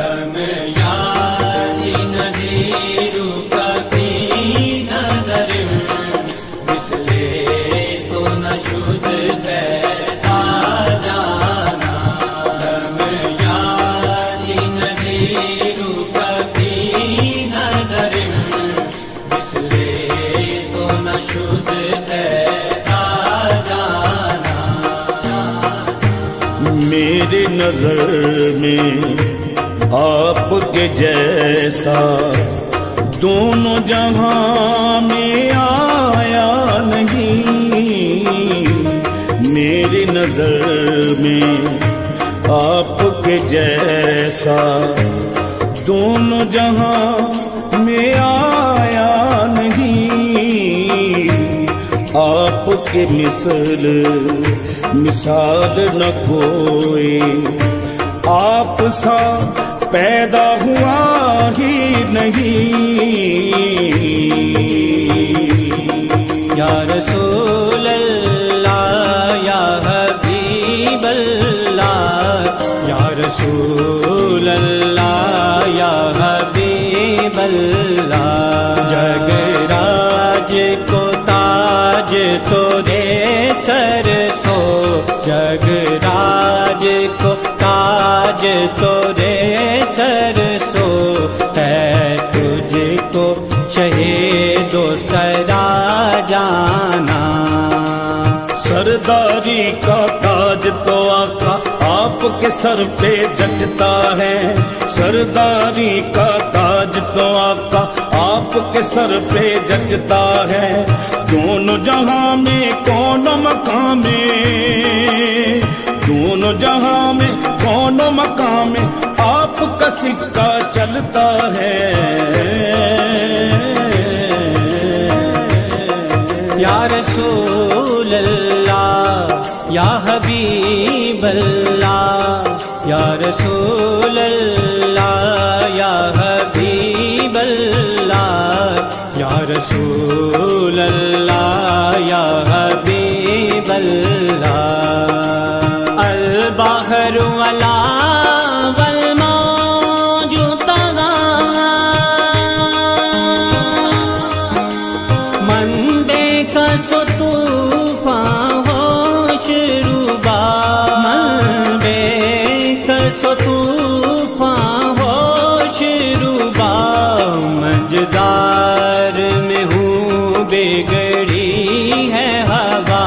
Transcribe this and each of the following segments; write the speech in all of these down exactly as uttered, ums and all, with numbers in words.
ہم یاری نظیر کفی نظر مثلے تو نشد پیدا جانا ہم یاری نظیر کفی نظر مثلے تو نشد پیدا جانا میرے نظر میں آپ کے جیسا دونوں جہاں میں آیا نہیں، میری نظر میں آپ کے جیسا دونوں جہاں میں آیا نہیں، آپ کے مثل مثال نہ کوئی، آپ سا پیدا ہوا ہی نہیں۔ یا رسول اللہ یا حبیب اللہ، یا رسول اللہ یا حبیب اللہ، جگ راج کو تاج تو دے سر سو، جگ راج کو تاج تو دے سر سو، ہے تجھ کو شہید و سرا جانا۔ سرداری کا تاج تو آقا آپ کے سر پہ جچتا ہے، سرداری کا تاج تو آقا آپ کے سر پہ جچتا ہے، دونوں جہاں میں کون مقام میں، دونوں جہاں میں کون مقام میں آپ کا سکہ چلتا ہے۔ یا رسول اللہ یا حبیب اللہ، یا رسول اللہ یا حبیب اللہ، یا رسول اللہ یا حبیب اللہ، البحر ولا والموج طغى من دیکھ سو طوفان ہوش روبا، من دیکھ سو طوفان ہوش روبا، منجدار میں ہوں بگڑی ہے ہوا،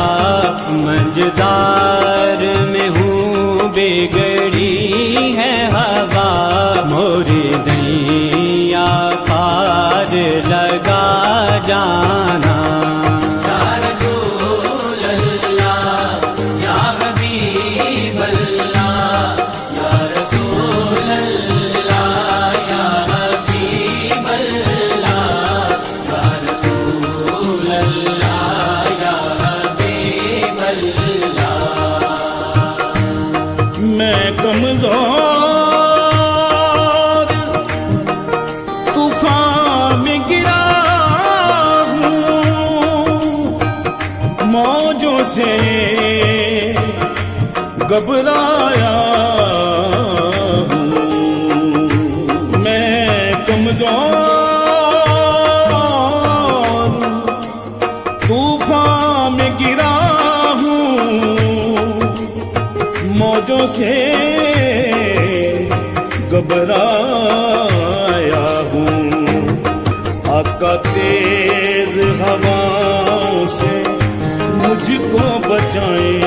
منجدار میں ہوں بگڑی ہے ہوا، موری دنیا پار لگا جانا۔ یا رسول اللہ یا حبیب اللہ، یا رسول اللہ یا حبیب اللہ، یا رسول اللہ یا حبیب اللہ۔ میں کمزور طوفان میں گرا ہوں، موجوں سے گھبرایا ہوں، میں کمزور طوفان میں گرا ہوں، موجوں سے گھبرایا ہوں، آقا تیز ہواؤں سے مجھ کو بچائیں،